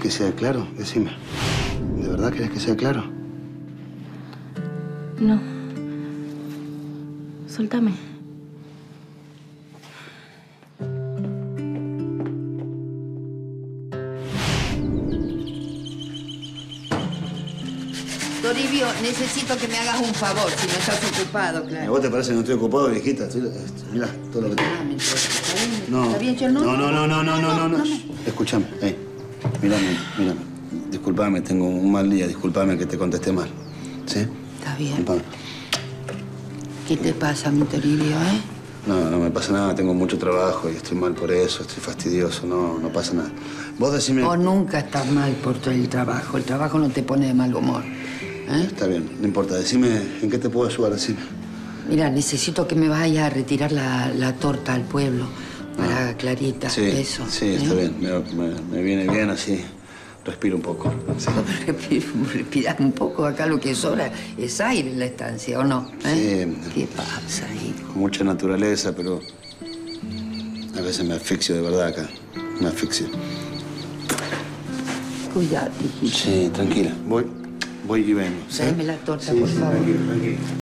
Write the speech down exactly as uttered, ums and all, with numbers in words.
que sea claro? Decime. ¿De verdad querés que sea claro? No. Soltame. Toribio, necesito que me hagas un favor, si no estás ocupado, claro. ¿A vos te parece que no estoy ocupado, viejita? Estoy, estoy, mirá, todo lo que tengo. Ah, me importa. ¿Está bien? No. ¿Está bien? Yo no. No, no, no, no, no, no, no, no. Escúchame, ey. Mírame, mírame. Disculpame, tengo un mal día. Disculpame que te contesté mal. ¿Sí? Está bien. Disculpame. ¿Qué te pasa, mi Toribio, eh? No, no me pasa nada. Tengo mucho trabajo y estoy mal por eso. Estoy fastidioso. No, no pasa nada. Vos decime... Vos nunca estás mal por todo el trabajo. El trabajo no te pone de mal humor. ¿Eh? Está bien, no importa. Decime en qué te puedo ayudar, decime. Mira, necesito que me vayas a retirar la, la torta al pueblo para ah. Clarita. Sí, eso. Sí, ¿eh? está bien. Me, me, me viene bien así. Respiro un poco. Sí. Respirar un poco. Acá lo que sobra es aire en la estancia, ¿o no? ¿Eh? Sí. ¿Qué pasa, hijo? Con mucha naturaleza, pero a veces me asfixio de verdad acá. Me asfixio. Cuidado, hijito. Sí, tranquila. Voy, voy y vengo. ¿Sí? Dame la torta, sí, por sí, favor. Tranquilo, tranquilo.